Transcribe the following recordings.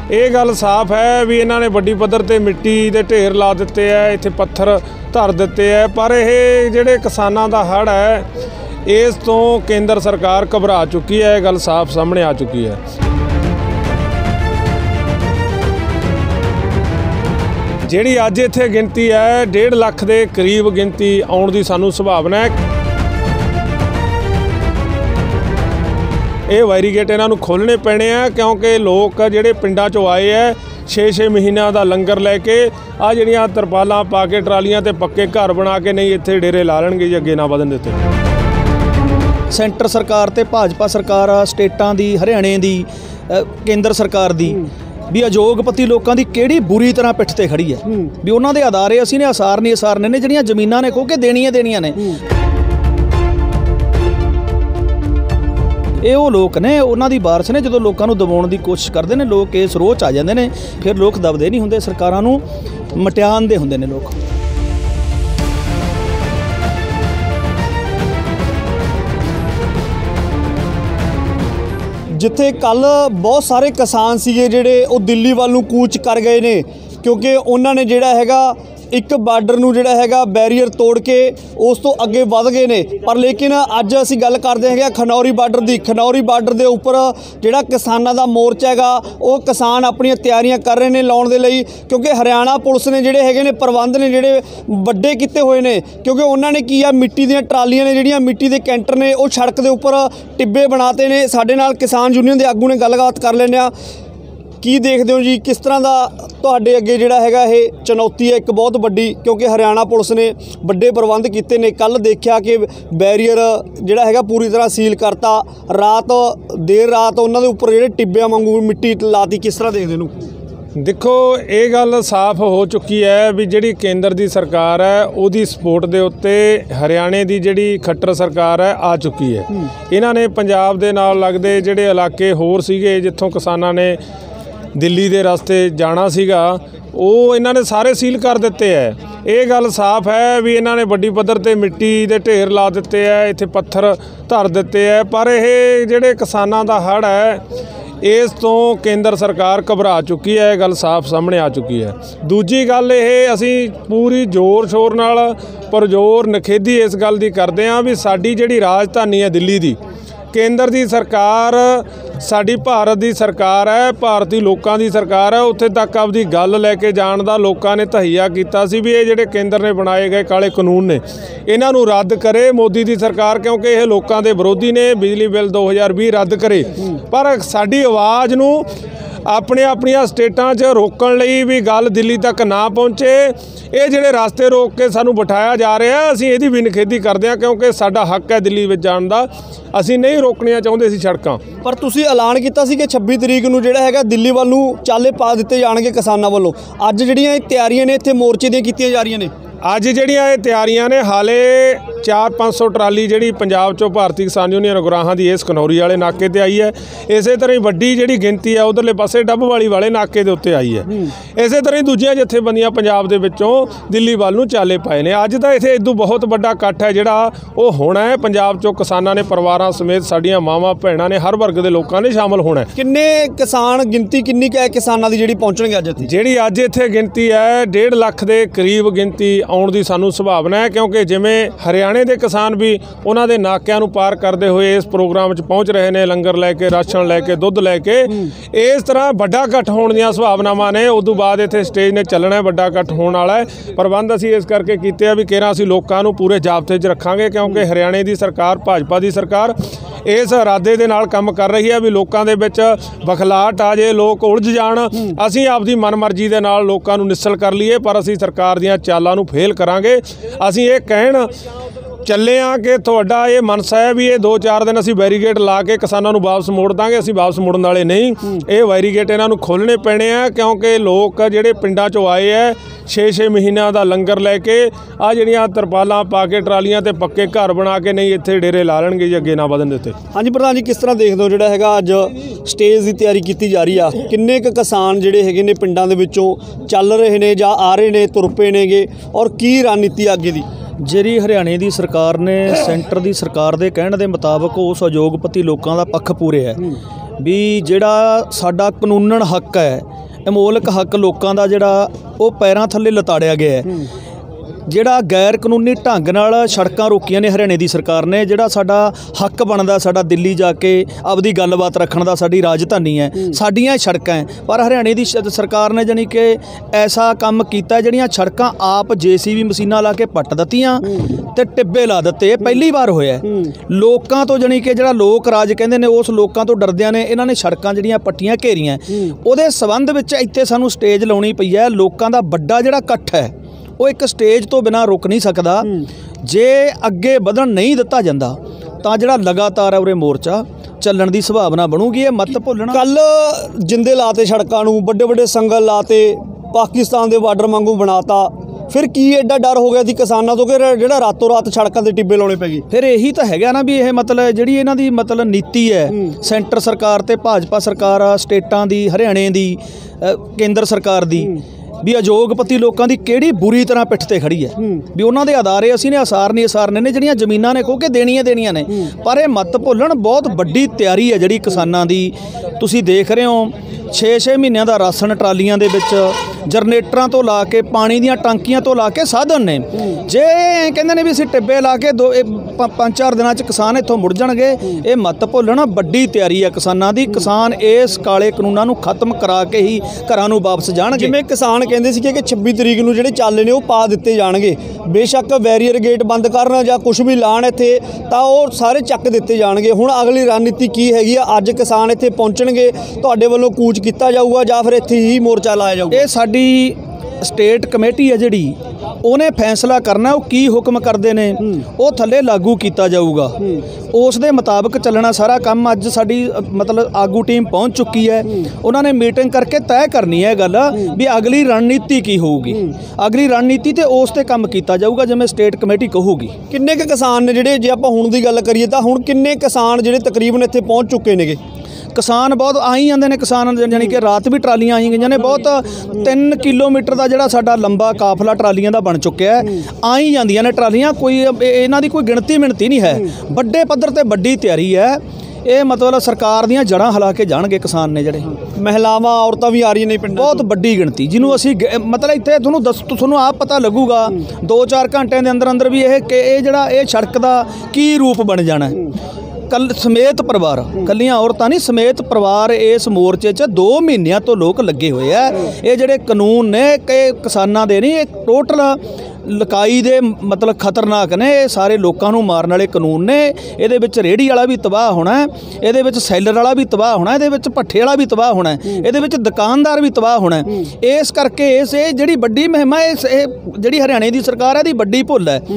ਇਹ ਗੱਲ ਸਾਫ਼ है भी इन्होंने वड्डी पद्धर ते मिट्टी दे ढेर ला दिते है, इत्थे पत्थर धर दिते है, पर ये जिहड़े किसानां दा हड़ है इस तो केंद्र सरकार घबरा चुकी है। ये गल साफ सामने आ चुकी है। जिहड़ी अज इत्थे गिनती है 1.5 लाख के करीब गिनती आउण दी सानूं संभावना है। ये वैरीगेट इन्हां नूं खोलने पैणे आ क्योंकि लोग जिहड़े पिंडां चों आए है 6-6 महीनों का लंगर लैके आ जिहड़ियां तरपालां पा के ट्रालियां ते पक्के घर बना के नहीं इत्थे डेरे ला लैणगे जी, अगे ना वधन दित्ते। सेंटर सरकार ते भाजपा सरकार स्टेटां दी, हरियाणे दी, केंद्र सरकार दी भी अजोगपति लोगों की किहड़ी बुरी तरह पिठ ते खड़ी है भी उन्हां दे अदारे असीं ने असारने ने जिहड़ियां जमीनां ने खो के देणियां ने। ये वो लोग ने उन्हां दी बारिश ने जो लोगों को दबाउण की कोशिश करते हैं, लोग इस रोह च आ जाते हैं, फिर लोग दबदे नहीं होंदे, सरकारां नूं मटियाण दे होंदे ने लोग। जिथे कल बहुत सारे किसान सीगे जिहड़े वो दिल्ली वाल नूं कूच कर गए ने क्योंकि उन्होंने जिहड़ा हैगा एक बार्डर नूं जिहड़ा हैगा बैरीयर तोड़ के उस तो अगे वध गए ने। पर लेकिन अज असीं गल करदे हैगे खनौरी बार्डर दी। खनौरी बार्डर दे उपर जिहड़ा किसानां दा मोर्चा हैगा वो किसान अपनी तैयारियां कर रहे हैं लाउण दे लई, क्योंकि हरियाणा पुलिस ने जिहड़े हैगे ने प्रबंध ने जिहड़े वड्डे कीते होए ने, क्योंकि उन्होंने की आ मिट्टी दीयां ट्रालियां ने जिहड़ियां मिट्टी दे कैंटर ने वो सड़क दे उपर टिब्बे बनाते ने। साडे नाल किसान यूनियन दे आगू ने गलबात कर लैंदे आ। की देखते हो जी किस तरह का तुहाडे अगे जिहड़ा हैगा ये चुनौती है एक बहुत वड्डी, क्योंकि हरियाणा पुलिस ने वड्डे प्रबंध कीते ने। कल देखा कि बैरीयर जिहड़ा हैगा पूरी तरह सील करता, रात देर रात उन्हां दे उपर जिहड़े टिब्बियां वांगू मिट्टी लाती। किस तरह देखदे नूं? देखो ये गल साफ हो चुकी है भी जिहड़ी केंद्र की सरकार है उहदी सपोर्ट दे उत्ते हरियाणे की जिहड़ी खट्टर सरकार है आ चुकी है। इन्हां ने पंजाब दे नाल लगदे जिहड़े इलाके होर सीगे जित्थों किसानां ने दिल्ली के रास्ते जाना सीगा वो इन्हां ने सारे सील कर दिते है। ये गल साफ है भी इन्हां ने वड्डी पद्धर ते मिट्टी दे ढेर ला दिते है, इत्थे पत्थर धर दिते है, पर ये जिहड़े किसानां दा हड़ है इस तो केंद्र सरकार घबरा चुकी है। ये गल साफ सामने आ चुकी है। दूजी गल ये असी पूरी जोर शोर नाल परजोर नखेधी इस गल दी करदे हां भी साडी जिहड़ी राजधानी है दिल्ली दी, केंद्र की सरकार साडी भारत की सरकार है, भारती लोगों की सरकार है, उत्थे तक आपदी गल लैके जाण दा लोगों ने तहैया कीता सी भी ये जिहड़े केंद्र ने बनाए गए काले कानून ने इन्हां नूं रद्द करे मोदी की सरकार, क्योंकि ये लोगों के विरोधी ने। बिजली बिल 2020 रद्द करे, पर साडी आवाज़ नूं अपनिया स्टेटां 'च रोकण लई भी गल दिल्ली तक ना पहुँचे। ये जिहड़े रास्ते रोक के सानूं बिठाया जा रहा है असीं इहदी भी निखेधी करदे हां, क्योंकि साडा हक है दिल्ली विच जाण दा, असीं नहीं रोकणियां चाहुंदे सी सड़कां। पर तुसीं ऐलान कीता सी कि 26 तरीक नूं जिहड़ा हैगा दिल्ली वाल नूं चाले पा दित्ते जाणगे किसानां वल्लों। अज जिहड़ियां तैयारियां ने इत्थे मोर्चे ਦੀਆਂ कीतियां जा रहीਆਂ ने। अज जिहड़ियां ये तैयारियां ने हाले 400-500 ट्राली जिहड़ी पंजाब चों भारती किसान यूनियन गुराहां दी इस खनौरी वाले नाके ते आई है। इसे तरह ही वड्डी जिहड़ी गिनती है उधरले पासे डब्बवाली वाले नाके दे उत्ते आई है। इसे तरह ही दूजियां जथेबंदियां पंजाब दे विचों दिल्ली वाल नूं चाले पाए ने। अज तां इत्थे इदों बहुत वड्डा इकट्ठ है जिहड़ा वो होना है। पंजाब चों किसानां ने परिवारां समेत साडीआं मावां भैणां ने हर वर्ग दे लोकां ने शामिल होना है। किन्ने किसान गिनती किन्नी है किसानां दी जिहड़ी पहुंचणगे अज इत्थे? जिहड़ी अज इत्थे गिनती है 1.5 लाख के करीब गिनती आउण दी सानूं संभावना है, क्योंकि जिवें हरियाणे के किसान भी उन्हां दे नाकिਆਂ ਨੂੰ पार करते हुए इस प्रोग्राम 'ਚ पहुँच रहे हैं, लंगर लैके राशन लैके दुੱਧ लैके। इस तरह वड्डा इकट्ठ होण दीआं संभावनावां ने। उस तों बाद इत्थे स्टेज ने चलना है, वड्डा इकट्ठ होण वाला है। प्रबंध असीं इस करके कीते आ भी केरां असीं लोकां नूं पूरे जाबते 'च रखांगे, क्योंकि हरियाणे की सरकार भाजपा की सरकार इस इरादे दे नाल काम कर रही है भी लोगों के विच बखलाहट आ जाए, लोग उलझ जाण। असीं आपदी मनमर्जी दे नाल लोकां नूं निस्सल कर लीए, पर असीं सरकार दीआं चालां नूं फेल करांगे। असीं ये कहण ਚੱਲੇ ਆ कि ਤੁਹਾਡਾ ਇਹ ਮਨਸਾ है भी ये 2-4 दिन ਅਸੀਂ बैरीगेट ला के किसानों ਨੂੰ वापस मोड़ ਦਾਂਗੇ। ਅਸੀਂ वापस मोड़न वाले नहीं, ये बैरीगेट ਇਹਨਾਂ ਨੂੰ खोलने पैने आ, क्योंकि लोग ਜਿਹੜੇ ਪਿੰਡਾਂ 'ਚੋਂ ਆਏ है 6-6 ਮਹੀਨਿਆਂ ਦਾ ਲੰਗਰ ਲੈ ਕੇ ਆ ਜਿਹੜੀਆਂ ਤਰਪਾਲਾਂ ਪਾ ਕੇ ਟਰਾਲੀਆਂ ਤੇ ਪੱਕੇ ਘਰ ਬਣਾ ਕੇ ਨਹੀਂ ਇੱਥੇ ਡੇਰੇ ਲਾ ਲੈਣਗੇ ਜੀ, ਅੱਗੇ ਨਾ ਵਧਣ ਦਿੱਤੇ। ਹਾਂਜੀ ਪ੍ਰਧਾਨ ਜੀ, ਕਿਸ ਤਰ੍ਹਾਂ ਦੇਖਦੇ ਹੋ ਜਿਹੜਾ ਹੈਗਾ ਅੱਜ ਸਟੇਜ ਦੀ ਤਿਆਰੀ ਕੀਤੀ ਜਾ ਰਹੀ ਆ? ਕਿੰਨੇ ਕੁ ਕਿਸਾਨ ਜਿਹੜੇ ਹੈਗੇ ਨੇ ਪਿੰਡਾਂ ਦੇ ਵਿੱਚੋਂ ਚੱਲ ਰਹੇ ਨੇ ਜਾਂ ਆ ਰਹੇ ਨੇ, ਤੁਰ ਪਏ ਨੇਗੇ, ਔਰ ਕੀ ਰਣਨੀਤੀ ਅੱਗੇ ਦੀ? ਜਿਹੜੀ हरियाणे की सरकार ने सेंटर की सरकार के कहने के मुताबिक उस अजोगपति लोगों का पक्ष पूरे है भी जिहड़ा साडा कानूनन हक है ਅਮੋਲਕ ਹੱਕ ਲੋਕਾਂ ਦਾ ਜਿਹੜਾ ਉਹ ਪੈਰਾਂ ਥੱਲੇ ਲਤਾੜਿਆ ਗਿਆ ਹੈ। ਜਿਹੜਾ ਗੈਰ ਕਾਨੂੰਨੀ ਢੰਗ ਨਾਲ ਸੜਕਾਂ ਰੋਕੀਆਂ ਨੇ ਹਰਿਆਣੇ ਦੀ ਸਰਕਾਰ ਨੇ, ਜਿਹੜਾ ਸਾਡਾ ਹੱਕ ਬਣਦਾ ਸਾਡਾ ਦਿੱਲੀ ਜਾ ਕੇ ਆਪਦੀ ਗੱਲਬਾਤ ਰੱਖਣ ਦਾ, ਸਾਡੀ ਰਾਜਧਾਨੀ ਹੈ, ਸਾਡੀਆਂ ਸੜਕਾਂ ਹੈ, ਪਰ ਹਰਿਆਣੇ ਦੀ ਸਰਕਾਰ ਨੇ ਜਾਣੀ ਕਿ ਐਸਾ ਕੰਮ ਕੀਤਾ ਜਿਹੜੀਆਂ ਸੜਕਾਂ ਆਪ JCB ਮਸ਼ੀਨਾਂ ਲਾ ਕੇ ਪੱਟ ਦਿੱਤੀਆਂ ਤੇ ਟਿੱਬੇ ਲਾ ਦਿੱਤੇ। ਇਹ ਪਹਿਲੀ ਵਾਰ ਹੋਇਆ ਲੋਕਾਂ ਤੋਂ, ਜਾਣੀ ਕਿ ਜਿਹੜਾ ਲੋਕ ਰਾਜ ਕਹਿੰਦੇ ਨੇ ਉਸ ਲੋਕਾਂ ਤੋਂ ਡਰਦਿਆਂ ਨੇ ਇਹਨਾਂ ਨੇ ਸੜਕਾਂ ਜਿਹੜੀਆਂ ਪੱਟੀਆਂ ਘੇਰੀਆਂ। ਉਹਦੇ ਸੰਬੰਧ ਵਿੱਚ ਇੱਥੇ ਸਾਨੂੰ ਸਟੇਜ ਲਾਉਣੀ ਪਈ ਹੈ। ਲੋਕਾਂ ਦਾ ਵੱਡਾ ਜਿਹੜਾ ਇਕੱਠ ਹੈ ਉਹ ਇੱਕ ਸਟੇਜ ਤੋਂ ਬਿਨਾਂ ਰੁਕ ਨਹੀਂ ਸਕਦਾ। ਜੇ ਅੱਗੇ ਵਧਣ ਨਹੀਂ ਦਿੱਤਾ ਜਾਂਦਾ ਤਾਂ ਜਿਹੜਾ ਲਗਾਤਾਰ ਹੈ ਉਰੇ ਮੋਰਚਾ ਚੱਲਣ ਦੀ ਸੰਭਾਵਨਾ ਬਣੂਗੀ। ਇਹ ਮਤ ਭੁੱਲਣਾ। ਕੱਲ ਜਿੰਦੇ ਲਾਤੇ ਸੜਕਾਂ ਨੂੰ, ਵੱਡੇ ਵੱਡੇ ਸੰਗਲ ਲਾਤੇ, ਪਾਕਿਸਤਾਨ ਦੇ ਬਾਰਡਰ ਵਾਂਗੂ ਬਣਾਤਾ, ਫਿਰ ਕੀ ਐਡਾ ਡਰ ਹੋ ਗਿਆ ਸੀ ਕਿਸਾਨਾਂ ਤੋਂ ਕਿ ਜਿਹੜਾ ਰਾਤੋਂ ਰਾਤ ਸੜਕਾਂ ਤੇ ਟਿੱਬੇ ਲਾਉਣੇ ਪੈ ਗਏ? ਫਿਰ ਇਹੀ ਤਾਂ ਹੈਗਾ ਨਾ ਵੀ ਇਹ ਮਤਲਬ ਜਿਹੜੀ ਇਹਨਾਂ ਦੀ ਮਤਲਬ ਨੀਤੀ ਹੈ, ਸੈਂਟਰ ਸਰਕਾਰ ਤੇ ਭਾਜਪਾ ਸਰਕਾਰ, ਸਟੇਟਾਂ ਦੀ, ਹਰਿਆਣੇ ਦੀ, ਕੇਂਦਰ ਸਰਕਾਰ ਦੀ, ਵੀ ਅਯੋਗਪਤੀ ਲੋਕਾਂ ਦੀ ਕਿਹੜੀ ਬੁਰੀ ਤਰ੍ਹਾਂ ਪਿੱਠ ਤੇ ਖੜੀ ਹੈ। ਵੀ ਉਹਨਾਂ ਦੇ ਆਧਾਰੇ ਅਸੀਂ ਨੇ ਅਸਾਰਨੇ ਨੇ ਜਿਹੜੀਆਂ ਜ਼ਮੀਨਾਂ ਨੇ ਖੋਹ ਕੇ ਦੇਣੀਆਂ ਨੇ। ਪਰ ਇਹ ਮਤ ਭੁੱਲਣ ਬਹੁਤ ਵੱਡੀ ਤਿਆਰੀ ਹੈ ਜਿਹੜੀ ਕਿਸਾਨਾਂ ਦੀ। ਤੁਸੀਂ ਦੇਖ ਰਹੇ ਹੋ 6-6 ਮਹੀਨਿਆਂ ਦਾ ਰਾਸ਼ਨ ਟਰਾਲੀਆਂ ਦੇ ਵਿੱਚ, ਜਨਰੇਟਰਾਂ ਤੋਂ ਲਾ ਕੇ, ਪਾਣੀ ਦੀਆਂ ਟਾਂਕੀਆਂ ਤੋਂ ਲਾ ਕੇ ਸਾਧਨ ਨੇ। ਜੇ ਕਹਿੰਦੇ ਨੇ ਵੀ ਅਸੀਂ ਟਿੱਬੇ ਲਾ ਕੇ 5-4 ਦਿਨਾਂ 'ਚ ਕਿਸਾਨ ਇੱਥੋਂ ਮੁੜ ਜਾਣਗੇ, ਇਹ ਮਤ ਭੁੱਲਣ ਵੱਡੀ ਤਿਆਰੀ ਹੈ ਕਿਸਾਨਾਂ ਦੀ। ਕਿਸਾਨ ਇਸ ਕਾਲੇ ਕਾਨੂੰਨਾਂ ਨੂੰ ਖਤਮ ਕਰਾ ਕੇ ਹੀ ਘਰਾਂ ਨੂੰ ਵਾਪਸ ਜਾਣਗੇ। ਜਿਵੇਂ ਕਿਸਾਨ ਕਹਿੰਦੇ ਸੀ ਕਿ 26 ਤਰੀਕ ਨੂੰ ਜਿਹੜੇ ਚਾਲੇ ਨੇ ਉਹ ਪਾ ਦਿੱਤੇ ਜਾਣਗੇ, ਬੇਸ਼ੱਕ ਬੈਰੀਅਰ ਗੇਟ ਬੰਦ ਕਰਨ ਜਾਂ ਕੁਝ ਵੀ ਲਾਣ ਇੱਥੇ, ਤਾਂ ਉਹ ਸਾਰੇ ਚੱਕ ਦਿੱਤੇ ਜਾਣਗੇ। ਹੁਣ ਅਗਲੀ ਰਣਨੀਤੀ ਕੀ ਹੈਗੀ ਆ? ਅੱਜ ਕਿਸਾਨ ਇੱਥੇ ਪਹੁੰਚਣਗੇ, ਤੁਹਾਡੇ ਵੱਲੋਂ ਕੂਚ ਕੀਤਾ ਜਾਊਗਾ ਜਾਂ ਫਿਰ ਇੱਥੇ ਹੀ ਮੋਰਚਾ ਲਾਇਆ ਜਾਊਗਾ? ਇਹ ਸਾਡੀ ਸਟੇਟ ਕਮੇਟੀ ਹੈ ਜਿਹੜੀ, ਉਹਨੇ ਫੈਸਲਾ ਕਰਨਾ ਉਹ ਕੀ ਹੁਕਮ ਕਰਦੇ ਨੇ, ਉਹ ਥੱਲੇ ਲਾਗੂ ਕੀਤਾ ਜਾਊਗਾ। ਉਸ ਦੇ ਮੁਤਾਬਕ ਚੱਲਣਾ ਸਾਰਾ ਕੰਮ। ਅੱਜ ਸਾਡੀ ਮਤਲਬ ਆਗੂ ਟੀਮ ਪਹੁੰਚ ਚੁੱਕੀ ਹੈ। ਉਹਨਾਂ ਨੇ ਮੀਟਿੰਗ ਕਰਕੇ ਤੈਅ ਕਰਨੀ ਹੈ ਗੱਲ ਵੀ ਅਗਲੀ ਰਣਨੀਤੀ ਕੀ ਹੋਊਗੀ। ਅਗਲੀ ਰਣਨੀਤੀ ਤੇ ਉਸ ਤੇ ਕੰਮ ਕੀਤਾ ਜਾਊਗਾ ਜਿਵੇਂ ਸਟੇਟ ਕਮੇਟੀ ਕਹੂਗੀ। ਕਿੰਨੇ ਕੁ ਕਿਸਾਨ ਨੇ ਜਿਹੜੇ, ਜੇ ਆਪਾਂ ਹੁਣ ਦੀ ਗੱਲ ਕਰੀਏ ਤਾਂ ਹੁਣ ਕਿੰਨੇ ਕਿਸਾਨ ਜਿਹੜੇ ਤਕਰੀਬਨ ਇੱਥੇ ਪਹੁੰਚ ਚੁੱਕੇ ਨੇਗੇ? ਕਿਸਾਨ ਬਹੁਤ ਆਈ ਜਾਂਦੇ ਨੇ। ਕਿਸਾਨ ਜਾਣੀ ਕਿ ਰਾਤ ਵੀ ਟਰਾਲੀਆਂ ਆਈ ਗਈਆਂ ਨੇ। ਬਹੁਤ 3 ਕਿਲੋਮੀਟਰ ਦਾ ਜਿਹੜਾ ਸਾਡਾ ਲੰਬਾ ਕਾਫਲਾ ਟਰਾਲੀਆਂ ਦਾ ਬਣ ਚੁੱਕਿਆ ਹੈ। ਆਈ ਜਾਂਦੀਆਂ ਨੇ ਟਰਾਲੀਆਂ, ਕੋਈ ਇਹਨਾਂ ਦੀ ਕੋਈ ਗਿਣਤੀ ਮਿਣਤੀ ਨਹੀਂ ਹੈ। ਵੱਡੇ ਪੱਧਰ ਤੇ ਵੱਡੀ ਤਿਆਰੀ ਹੈ। ਇਹ ਮਤਲਬ ਸਰਕਾਰ ਦੀਆਂ ਜੜ੍ਹਾਂ ਹਿਲਾ ਕੇ ਜਾਣਗੇ ਕਿਸਾਨ ਨੇ ਜਿਹੜੇ। ਮਹਿਲਾਵਾਂ, ਔਰਤਾਂ ਵੀ ਆ ਰਹੀਆਂ ਨੇ ਪਿੰਡਾਂ, ਬਹੁਤ ਵੱਡੀ ਗਿਣਤੀ, ਜਿਹਨੂੰ ਅਸੀਂ ਮਤਲਬ ਇੱਥੇ ਤੁਹਾਨੂੰ ਆਪ ਪਤਾ ਲੱਗੂਗਾ 2-4 ਘੰਟਿਆਂ ਦੇ ਅੰਦਰ ਵੀ ਇਹ ਜਿਹੜਾ ਇਹ ਸੜਕ ਦਾ ਕੀ ਰੂਪ ਬਣ ਜਾਣਾ। ਸਮੇਤ ਪਰਿਵਾਰ, ਕੱਲੀਆਂ ਔਰਤਾਂ ਨਹੀਂ, ਸਮੇਤ ਪਰਿਵਾਰ ਇਸ ਮੋਰਚੇ 'ਚ 2 ਮਹੀਨਿਆਂ ਤੋਂ ਲੋਕ ਲੱਗੇ ਹੋਏ ਆ। ਇਹ ਜਿਹੜੇ ਕਾਨੂੰਨ ਨੇ ਕਿ ਕਿਸਾਨਾਂ ਦੇ ਨਹੀਂ, ਇਹ ਟੋਟਲ ਲਕਾਈ ਦੇ ਮਤਲਬ ਖਤਰਨਾਕ ਨੇ। ਇਹ ਸਾਰੇ ਲੋਕਾਂ ਨੂੰ ਮਾਰਨ ਵਾਲੇ ਕਾਨੂੰਨ ਨੇ। ਇਹਦੇ ਵਿੱਚ ਰੇਹੜੀ ਵਾਲਾ ਵੀ ਤਬਾਹ ਹੋਣਾ, ਇਹਦੇ ਵਿੱਚ ਸੈਲਰ ਵਾਲਾ ਵੀ ਤਬਾਹ ਹੋਣਾ, ਇਹਦੇ ਵਿੱਚ ਭੱਠੇ ਵਾਲਾ ਵੀ ਤਬਾਹ ਹੋਣਾ, ਇਹਦੇ ਵਿੱਚ ਦੁਕਾਨਦਾਰ ਵੀ ਤਬਾਹ ਹੋਣਾ। ਇਸ ਕਰਕੇ ਇਹ ਜਿਹੜੀ ਵੱਡੀ ਮੁਹਿੰਮ ਹੈ, ਇਹ ਜਿਹੜੀ ਹਰਿਆਣੇ ਦੀ ਸਰਕਾਰ ਹੈ ਦੀ ਵੱਡੀ ਭੁੱਲ ਹੈ।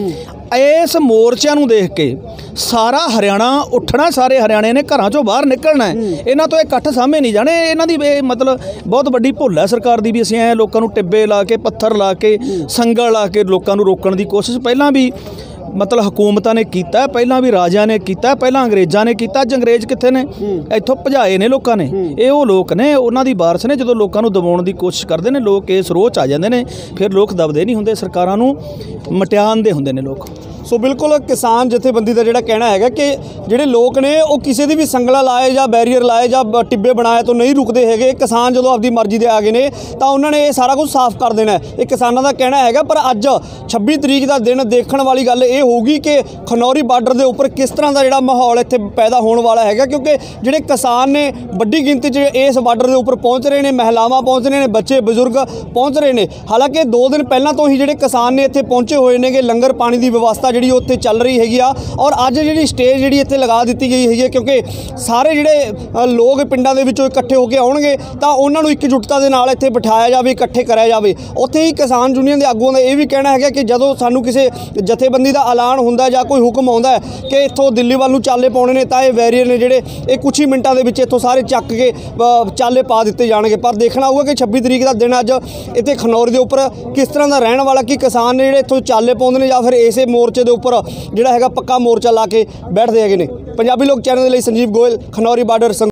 ਇਸ ਮੋਰਚਿਆਂ ਨੂੰ ਦੇਖ ਕੇ ਸਾਰਾ ਹਰਿਆਣਾ ਉੱਠਣਾ, ਸਾਰੇ ਹਰਿਆਣੇ ਨੇ ਘਰਾਂ ਚੋਂ ਬਾਹਰ ਨਿਕਲਣਾ। ਇਹਨਾਂ ਤੋਂ ਇਹ ਇਕੱਠ ਸਾਹਮਣੇ ਨਹੀਂ ਜਾਣੇ। ਇਹਨਾਂ ਦੀ ਮਤਲਬ ਬਹੁਤ ਵੱਡੀ ਭੁੱਲ ਹੈ ਸਰਕਾਰ ਦੀ ਵੀ ਅਸੀਂ ਐਂ ਲੋਕਾਂ ਨੂੰ ਟਿੱਬੇ ਲਾ ਕੇ, ਪੱਥਰ ਲਾ ਕੇ, ਸੰਗਲ ਲਾ ਕੇ ਲੋਕਾਂ ਨੂੰ ਰੋਕਣ ਦੀ ਕੋਸ਼ਿਸ਼ ਪਹਿਲਾਂ ਵੀ ਮਤਲਬ ਹਕੂਮਤਾਂ ਨੇ ਕੀਤਾ, ਪਹਿਲਾਂ ਵੀ ਰਾਜਿਆਂ ਨੇ ਕੀਤਾ, ਪਹਿਲਾਂ ਅੰਗਰੇਜ਼ਾਂ ਨੇ ਕੀਤਾ। ਅੱਜ ਅੰਗਰੇਜ਼ ਕਿੱਥੇ ਨੇ? ਇੱਥੋਂ ਭਜਾਏ ਨੇ ਲੋਕਾਂ ਨੇ। ਇਹ ਉਹ ਲੋਕ ਨੇ, ਉਹਨਾਂ ਦੀ ਵਾਰਸ ਨੇ। ਜਦੋਂ ਲੋਕਾਂ ਨੂੰ ਦਬਾਉਣ ਦੀ ਕੋਸ਼ਿਸ਼ ਕਰਦੇ ਨੇ ਲੋਕ, ਇਸ ਰੋਹ 'ਚ ਆ ਜਾਂਦੇ ਨੇ। ਫਿਰ ਲੋਕ ਦਬਦੇ ਨਹੀਂ ਹੁੰਦੇ, ਸਰਕਾਰਾਂ ਨੂੰ ਮਟਿਆਉਂਦੇ ਹੁੰਦੇ ਨੇ ਲੋਕ। ਸੋ ਬਿਲਕੁਲ ਕਿਸਾਨ ਜਥੇਬੰਦੀ ਦਾ ਜਿਹੜਾ ਕਹਿਣਾ ਹੈਗਾ ਕਿ ਜਿਹੜੇ ਲੋਕ ਨੇ ਉਹ ਕਿਸੇ ਦੀ ਵੀ ਸੰਗਲਾ ਲਾਏ ਜਾਂ ਬੈਰੀਅਰ ਲਾਏ ਜਾਂ ਟਿੱਬੇ ਬਣਾਏ ਤੋਂ ਨਹੀਂ ਰੁਕਦੇ ਹੈਗੇ। ਕਿਸਾਨ ਜਦੋਂ ਆਪਦੀ ਮਰਜ਼ੀ ਦੇ ਆ ਗਏ ਨੇ ਤਾਂ ਉਹਨਾਂ ਨੇ ਇਹ ਸਾਰਾ ਕੁਝ ਸਾਫ਼ ਕਰ ਦੇਣਾ, ਇਹ ਕਿਸਾਨਾਂ ਦਾ ਕਹਿਣਾ ਹੈਗਾ। ਪਰ ਅੱਜ 26 ਤਰੀਕ ਦਾ ਦਿਨ ਦੇਖਣ ਵਾਲੀ ਗੱਲ ਇਹ ਹੋਊਗੀ ਕਿ ਖਨੌਰੀ ਬਾਰਡਰ ਦੇ ਉੱਪਰ ਕਿਸ ਤਰ੍ਹਾਂ ਦਾ ਜਿਹੜਾ ਮਾਹੌਲ ਇੱਥੇ ਪੈਦਾ ਹੋਣ ਵਾਲਾ ਹੈਗਾ, ਕਿਉਂਕਿ ਜਿਹੜੇ ਕਿਸਾਨ ਨੇ ਵੱਡੀ ਗਿਣਤੀ 'ਚ ਇਸ ਬਾਰਡਰ ਦੇ ਉੱਪਰ ਪਹੁੰਚ ਰਹੇ ਨੇ, ਮਹਿਲਾਵਾਂ ਪਹੁੰਚ ਰਹੇ ਨੇ, ਬੱਚੇ ਬਜ਼ੁਰਗ ਪਹੁੰਚ ਰਹੇ ਨੇ। ਹਾਲਾਂਕਿ 2 ਦਿਨ ਪਹਿਲਾਂ ਤੋਂ ਹੀ ਜਿਹੜੇ ਕਿਸਾਨ ਨੇ ਇੱਥੇ ਪਹੁੰਚੇ ਹੋਏ ਨੇਗੇ। ਲੰਗਰ ਪਾਣੀ ਦੀ ਵਿਵਸਥਾ ਜਿਹੜੀ ਉੱਥੇ ਚੱਲ ਰਹੀ ਹੈਗੀ ਆ। ਔਰ ਅੱਜ ਜਿਹੜੀ ਸਟੇਜ ਜਿਹੜੀ ਇੱਥੇ ਲਗਾ ਦਿੱਤੀ ਗਈ ਹੈਗੀ, ਕਿਉਂਕਿ ਸਾਰੇ ਜਿਹੜੇ ਲੋਕ ਪਿੰਡਾਂ ਦੇ ਵਿੱਚੋਂ ਇਕੱਠੇ ਹੋ ਕੇ ਆਉਣਗੇ ਤਾਂ ਉਹਨਾਂ ਨੂੰ ਇਕਜੁੱਟਤਾ ਦੇ ਨਾਲ ਇੱਥੇ ਬਿਠਾਇਆ ਜਾਵੇ, ਇਕੱਠੇ ਕਰਿਆ ਜਾਵੇ। ਉੱਥੇ ਹੀ ਕਿਸਾਨ ਯੂਨੀਅਨ ਦੇ ਆਗੂਆਂ ਦਾ ਇਹ ਵੀ ਕਹਿਣਾ ਹੈਗਾ ਕਿ ਜਦੋਂ ਸਾਨੂੰ ਕਿਸੇ ਜਥੇਬੰਦੀ ਦਾ ਐਲਾਨ ਹੁੰਦਾ ਜਾਂ ਕੋਈ ਹੁਕਮ ਆਉਂਦਾ ਕਿ ਇੱਥੋਂ ਦਿੱਲੀ ਵੱਲ ਨੂੰ ਚਾਲੇ ਪਾਉਣੇ ਨੇ ਤਾਂ ਇਹ ਵੈਰੀਅਰ ਨੇ ਜਿਹੜੇ ਇਹ ਕੁਛ ਹੀ ਮਿੰਟਾਂ ਦੇ ਵਿੱਚ ਇੱਥੋਂ ਸਾਰੇ ਚੱਕ ਕੇ ਚਾਲੇ ਪਾ ਦਿੱਤੇ ਜਾਣਗੇ। ਪਰ ਦੇਖਣਾ ਹੋਊਗਾ ਕਿ 26 ਤਰੀਕ ਦਾ ਦਿਨ ਅੱਜ ਇੱਥੇ ਖਨੌਰੀ ਦੇ ਉੱਪਰ ਕਿਸ ਤਰ੍ਹਾਂ ਦਾ ਰਹਿਣ ਵਾਲਾ, ਕਿ ਕਿਸਾਨ ਨੇ ਜਿਹੜੇ ਇੱਥੋਂ ਚਾਲੇ ਪਾਉਂਦੇ ਨੇ ਜਾਂ ਫਿਰ ਇਸੇ ਮੋਰਚੇ ਦੇ ਉੱਪਰ ਜਿਹੜਾ ਹੈਗਾ ਪੱਕਾ ਮੋਰਚਾ ਲਾ ਕੇ ਬੈਠਦੇ ਹੈਗੇ ਨੇ। ਪੰਜਾਬੀ ਲੋਕ ਚੈਨਲ ਦੇ ਲਈ ਸੰਜੀਵ ਗੋਇਲ, ਖਨੌਰੀ ਬਾਰਡਰ।